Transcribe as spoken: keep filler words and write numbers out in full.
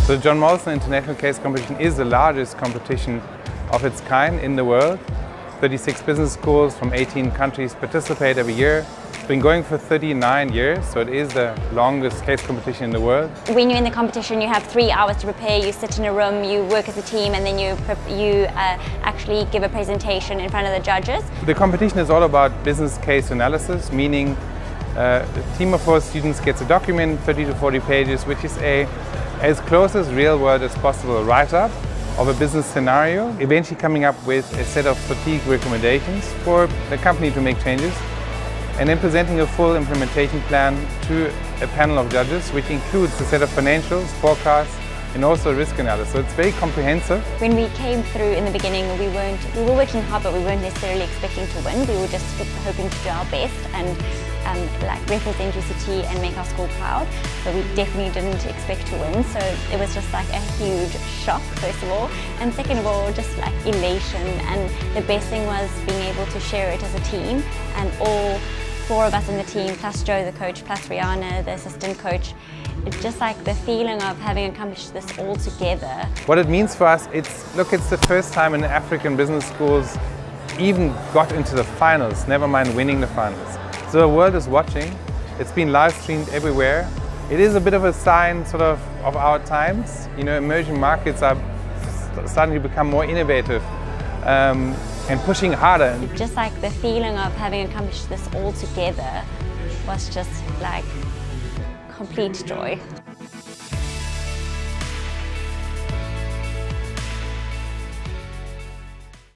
So the John Molson International Case Competition is the largest competition of its kind in the world. thirty-six business schools from eighteen countries participate every year. It's been going for thirty-nine years, so it is the longest case competition in the world. When you're in the competition, you have three hours to prepare. You sit in a room, you work as a team, and then you, you uh, actually give a presentation in front of the judges. The competition is all about business case analysis, meaning uh, a team of four students gets a document, thirty to forty pages, which is a as close as real world as possible write-up of a business scenario, eventually coming up with a set of strategic recommendations for the company to make changes, and then presenting a full implementation plan to a panel of judges, which includes a set of financials, forecasts, and also risk analysis. So it's very comprehensive. When we came through in the beginning, we weren't we were working hard, but we weren't necessarily expecting to win. We were just hoping to do our best and um, like represent U C T and make our school proud. But we definitely didn't expect to win. So it was just like a huge shock, first of all, and second of all, just like elation. And the best thing was being able to share it as a team, and all four of us in the team, plus Joe, the coach, plus Rihanna, the assistant coach. It's just like the feeling of having accomplished this all together. What it means for us, it's, look, it's the first time in African business schools even got into the finals, never mind winning the finals. So the world is watching. It's been live streamed everywhere. It is a bit of a sign sort of of our times. You know, emerging markets are starting to become more innovative um, and pushing harder. Just like the feeling of having accomplished this all together was just like complete joy.